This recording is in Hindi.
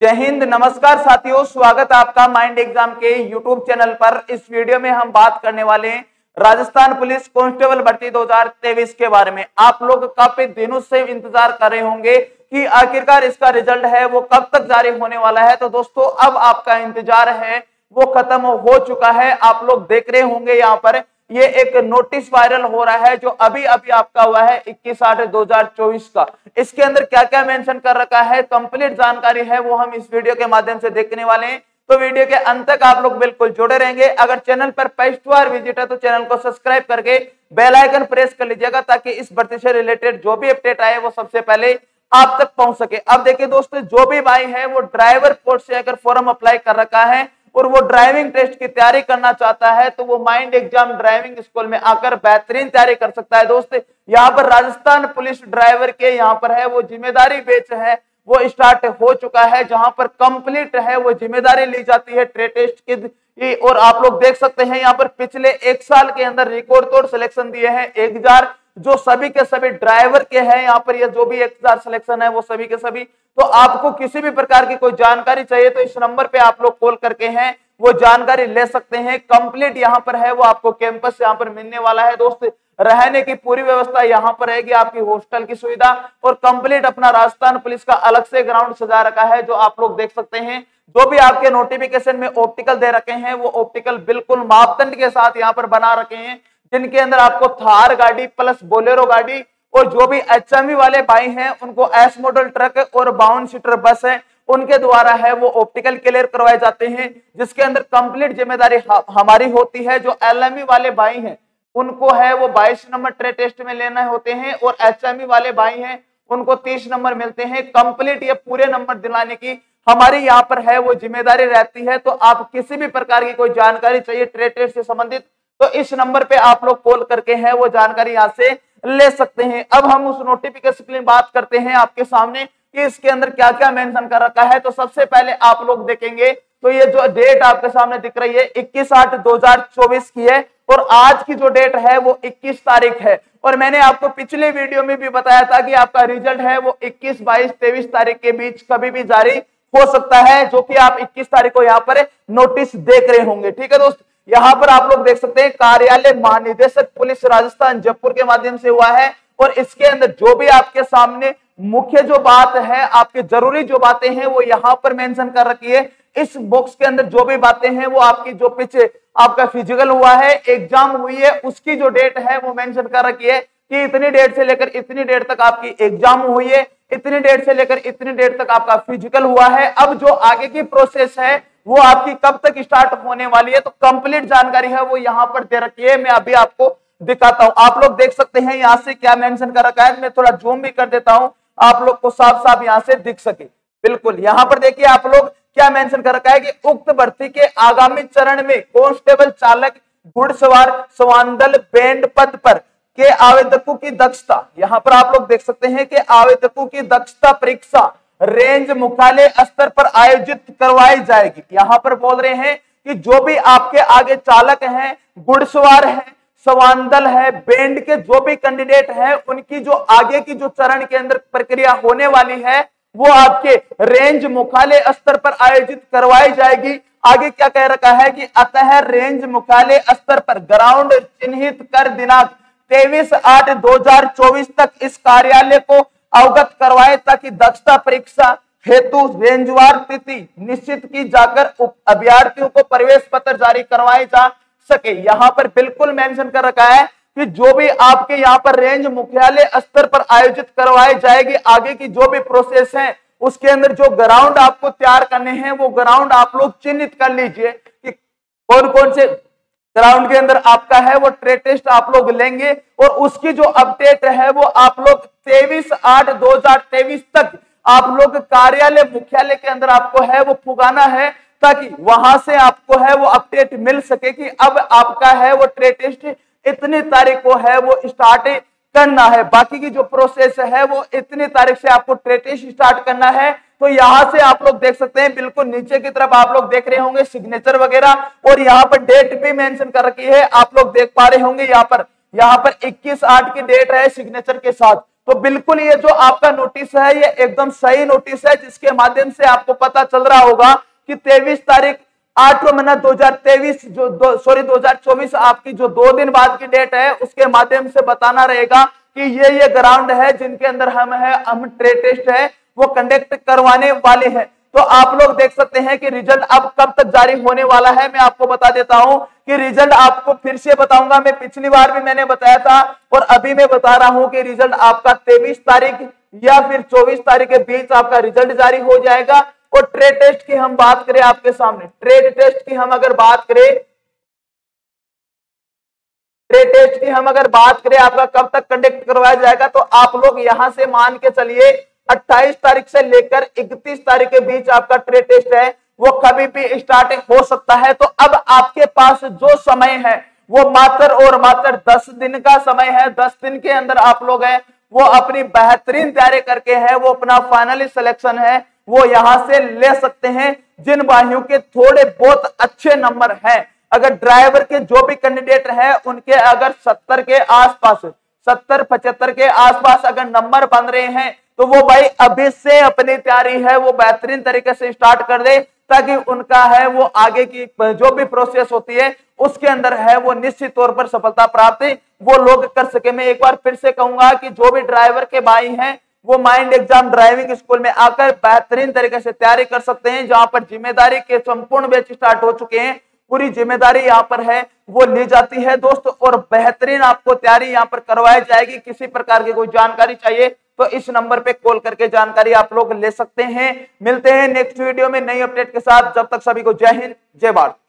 जय हिंद, नमस्कार साथियों, स्वागत है आपका माइंड एग्जाम के यूट्यूब चैनल पर। इस वीडियो में हम बात करने वाले हैं राजस्थान पुलिस कांस्टेबल भर्ती 2023 के बारे में। आप लोग काफी दिनों से इंतजार कर रहे होंगे कि आखिरकार इसका रिजल्ट है वो कब तक जारी होने वाला है। तो दोस्तों अब आपका इंतजार है वो खत्म हो चुका है। आप लोग देख रहे होंगे यहाँ पर ये एक नोटिस वायरल हो रहा है जो अभी अभी आपका हुआ है 21/8/2024 का। इसके अंदर क्या क्या मेंशन कर रखा है, कंप्लीट जानकारी है वो हम इस वीडियो के माध्यम से देखने वाले हैं। तो वीडियो के अंत तक आप लोग बिल्कुल जुड़े रहेंगे। अगर चैनल पर फर्स्ट बार विजिट है तो चैनल को सब्सक्राइब करके बेल आइकन प्रेस कर लीजिएगा ताकि इस भर्ती से रिलेटेड जो भी अपडेट आए वो सबसे पहले आप तक पहुंच सके। अब देखिए दोस्तों, जो भी भाई है वो ड्राइवर पोस्ट से अगर फॉर्म अप्लाई कर रखा है और वो ड्राइविंग टेस्ट की तैयारी करना चाहता है तो वो माइंड एग्जाम ड्राइविंग स्कूल में आकर बेहतरीन तैयारी कर सकता है। दोस्त यहाँ पर राजस्थान पुलिस ड्राइवर के यहाँ पर है वो जिम्मेदारी बेच है वो स्टार्ट हो चुका है, जहां पर कंप्लीट है वो जिम्मेदारी ली जाती है ट्रेड टेस्ट की। और आप लोग देख सकते हैं यहाँ पर पिछले एक साल के अंदर रिकॉर्ड तोड़ सिलेक्शन दिए हैं 1000, जो सभी के सभी ड्राइवर के हैं। यहाँ पर ये जो भी 1000 सिलेक्शन है वो सभी के सभी। तो आपको किसी भी प्रकार की कोई जानकारी चाहिए तो इस नंबर पे आप लोग कॉल करके हैं वो जानकारी ले सकते हैं। कंप्लीट यहाँ पर है वो आपको कैंपस यहाँ पर मिलने वाला है। दोस्त रहने की पूरी व्यवस्था यहाँ पर रहेगी, आपकी हॉस्टल की सुविधा और कंप्लीट अपना राजस्थान पुलिस का अलग से ग्राउंड सजा रखा है जो आप लोग देख सकते हैं। जो भी आपके नोटिफिकेशन में ऑप्टिकल दे रखे हैं वो ऑप्टिकल बिल्कुल मापदंड के साथ यहाँ पर बना रखे हैं, जिनके अंदर आपको थार गाड़ी प्लस बोलेरो गाड़ी और जो भी एचएमवी वाले भाई हैं उनको एस मॉडल ट्रक और 52 सीटर बस है उनके द्वारा है वो ऑप्टिकल क्लियर करवाए जाते हैं, जिसके अंदर कंप्लीट जिम्मेदारी हमारी होती है। जो एलएमवी वाले भाई हैं उनको है वो 22 नंबर ट्रेड टेस्ट में लेना होते हैं और एचएमवी वाले भाई हैं उनको 30 नंबर मिलते हैं। कंप्लीट ये पूरे नंबर दिलाने की हमारी यहाँ पर है वो जिम्मेदारी रहती है। तो आप किसी भी प्रकार की कोई जानकारी चाहिए ट्रेड टेस्ट से संबंधित तो इस नंबर पे आप लोग कॉल करके है वो जानकारी यहाँ से ले सकते हैं। अब हम उस नोटिफिकेशन की बात करते हैं आपके सामने कि इसके अंदर क्या क्या मेंशन कर रखा है। तो सबसे पहले आप लोग देखेंगे तो ये जो डेट आपके सामने दिख रही है 21/8/2024 की है और आज की जो डेट है वो 21 तारीख है। और मैंने आपको पिछले वीडियो में भी बताया था कि आपका रिजल्ट है वो 21, 22, 23 तारीख के बीच कभी भी जारी हो सकता है, जो कि आप 21 तारीख को यहाँ पर नोटिस देख रहे होंगे। ठीक है दोस्त, यहाँ पर आप लोग देख सकते हैं कार्यालय महानिदेशक पुलिस राजस्थान जयपुर के माध्यम से हुआ है। और इसके अंदर जो भी आपके सामने मुख्य जो बात है, आपके जरूरी जो बातें हैं वो यहाँ पर मेंशन कर रखी है। इस बॉक्स के अंदर जो भी बातें हैं वो आपकी जो पीछे आपका फिजिकल हुआ है, एग्जाम हुई है, उसकी जो डेट है वो मेंशन कर रखी है कि इतनी डेट से लेकर इतनी डेट तक आपकी एग्जाम हुई है, इतनी डेट से लेकर इतनी डेट तक आपका फिजिकल हुआ है। अब जो आगे की प्रोसेस है वो आपकी कब तक स्टार्ट होने वाली है तो कंप्लीट जानकारी है वो यहाँ पर दे रखी है। मैं अभी आपको दिखाता हूं, आप लोग देख सकते हैं यहाँ से क्या मेंशन कर रखा है। मैं थोड़ा जूम भी कर देता हूं आप लोग को साफ साफ यहाँ से दिख सके। बिल्कुल यहाँ पर देखिए आप लोग क्या मेंशन कर रखा है कि उक्त भर्ती के आगामी चरण में कांस्टेबल चालक घुड़सवार स्वानदल बैंड पद पर के आवेदकों की दक्षता, यहाँ पर आप लोग देख सकते हैं कि आवेदकों की दक्षता परीक्षा रेंज मुख्यालय स्तर पर आयोजित करवाई जाएगी। यहाँ पर बोल रहे हैं कि जो भी आपके आगे चालक हैं, घुड़सवार है, स्वानदल है, बैंड के जो भी कैंडिडेट हैं उनकी जो आगे की जो चरण के अंदर प्रक्रिया होने वाली है वो आपके रेंज मुख्यालय स्तर पर आयोजित करवाई जाएगी। आगे क्या कह रखा है कि अतः रेंज मुख्यालय स्तर पर ग्राउंड चिन्हित कर दिनांक 23/8/2024 तक इस कार्यालय को अवगत करवाए ताकि दक्षता परीक्षा हेतु रेंजवार तिथि निश्चित की जाकर अभ्यर्थियों को प्रवेश पत्र जारी करवाए जा सके। यहाँ पर बिल्कुल मेंशन कर रखा है कि जो भी आपके यहाँ पर रेंज मुख्यालय स्तर पर आयोजित करवाई जाएगी, आगे की जो भी प्रोसेस है उसके अंदर जो ग्राउंड आपको तैयार करने हैं वो ग्राउंड आप लोग चिन्हित कर लीजिए कि कौन कौन से ग्राउंड के अंदर आपका है वो ट्रेड टेस्ट आप लोग लेंगे। और उसकी जो अपडेट है वो आप लोग 23/8/2023 तक आप लोग कार्यालय मुख्यालय के अंदर आपको है वो पुगाना है ताकि वहां से आपको है वो अपडेट मिल सके कि अब आपका है वो ट्रेड टेस्ट इतनी तारीख को है वो स्टार्ट करना है। बाकी की जो प्रोसेस है वो इतनी तारीख से आपको ट्रेड टेस्ट स्टार्ट करना है। तो यहाँ से आप लोग देख सकते हैं बिल्कुल नीचे की तरफ आप लोग देख रहे होंगे सिग्नेचर वगैरह और यहाँ पर डेट भी मेंशन कर रखी है, आप लोग देख पा रहे होंगे यहाँ पर 21/8 की डेट है सिग्नेचर के साथ। तो बिल्कुल ये जो आपका नोटिस है ये एकदम सही नोटिस है, जिसके माध्यम से आपको पता चल रहा होगा कि 23 तारीख 8वां महीना 2023 2024 आपकी जो 2 दिन बाद की डेट है, उसके माध्यम से बताना रहेगा कि ये ग्राउंड है जिनके अंदर हम ट्रेड टेस्ट है वो कंडक्ट करवाने वाले हैं। तो आप लोग देख सकते हैं कि रिजल्ट अब कब तक जारी होने वाला है। मैं आपको बता देता हूं कि रिजल्ट आपको फिर से बताऊंगा, मैं पिछली बार भी मैंने बताया था और अभी मैं बता रहा हूं कि रिजल्ट आपका 23 तारीख या फिर 24 तारीख के बीच आपका रिजल्ट जारी हो जाएगा। और ट्रेड टेस्ट की हम बात करें आपके सामने, ट्रेड टेस्ट की हम अगर बात करें आपका कब तक कंडक्ट करवाया जाएगा, तो आप लोग यहां से मान के चलिए 28 तारीख से लेकर 31 तारीख के बीच आपका ट्रेड टेस्ट है वो कभी भी स्टार्ट हो सकता है। तो अब आपके पास जो समय है वो मात्र और मात्र 10 दिन का समय है। 10 दिन के अंदर आप लोग हैं वो अपनी बेहतरीन तैयारी करके है वो अपना फाइनली सिलेक्शन है वो यहां से ले सकते हैं। जिन भाइयों के थोड़े बहुत अच्छे नंबर हैं, अगर ड्राइवर के जो भी कैंडिडेट है उनके अगर 70 के आसपास 70-75 के आसपास अगर नंबर बन रहे हैं, तो वो भाई अभी से अपनी तैयारी है वो बेहतरीन तरीके से स्टार्ट कर दे, ताकि उनका है वो आगे की जो भी प्रोसेस होती है उसके अंदर है वो निश्चित तौर पर सफलता प्राप्त वो लोग कर सके। मैं एक बार फिर से कहूंगा कि जो भी ड्राइवर के भाई हैं वो माइंड एग्जाम ड्राइविंग स्कूल में आकर बेहतरीन तरीके से तैयारी कर सकते हैं, जहां पर जिम्मेदारी के संपूर्ण बैच स्टार्ट हो चुके हैं। पूरी जिम्मेदारी यहाँ पर है वो ली जाती है दोस्तों, और बेहतरीन आपको तैयारी यहाँ पर करवाई जाएगी। किसी प्रकार की कोई जानकारी चाहिए तो इस नंबर पे कॉल करके जानकारी आप लोग ले सकते हैं। मिलते हैं नेक्स्ट वीडियो में नई अपडेट के साथ, जब तक सभी को जय हिंद जय भारत।